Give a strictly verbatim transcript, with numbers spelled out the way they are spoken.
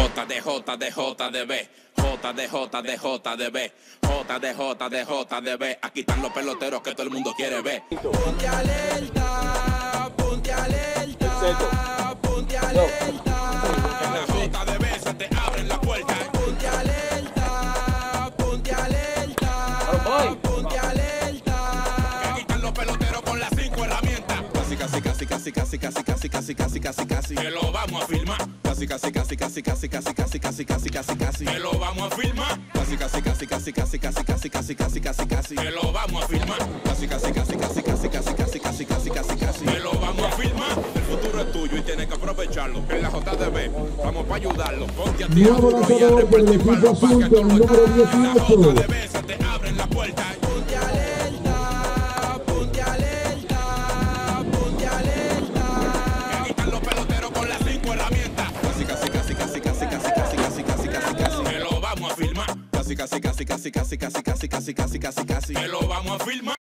J de J de J de B, J de J de J de B, J de J de J de B. Aquí están los peloteros que todo el mundo quiere ver. Ponte alerta, ponte alerta, ponte alerta. En la J de B se te abren la puerta. Ponte alerta, ponte alerta, ponte alerta. Aquí están los peloteros con las cinco herramientas. Casi, casi, casi, casi, casi, casi, casi, casi, casi, casi, casi. Que lo vamos a filmar. Casi, casi, casi, casi, casi, casi, casi, casi, casi, casi, casi. Que lo vamos a filmar. Casi, casi, casi, casi, casi, casi, casi, casi, casi, casi, casi. Que lo vamos a filmar. Casi, casi, casi, casi, casi, casi, casi, casi, casi, casi, casi. Que lo vamos a filmar. El futuro es tuyo y tienes que aprovecharlo. En la J D B vamos para ayudarlo. Ponte a ti a duro y a repartir para los para que tú lo estás. En la J D B se te abren la puerta. Ponte alerta, ponte alerta, ponte alerta. Aquí están los peloteros con las cinco herramientas. Casi, casi, casi, casi, casi, casi, casi, casi, casi, casi, casi. Que lo vamos a filmar. Casi, casi, casi, casi, casi, casi, casi, casi, casi, casi, casi. Que lo vamos a filmar.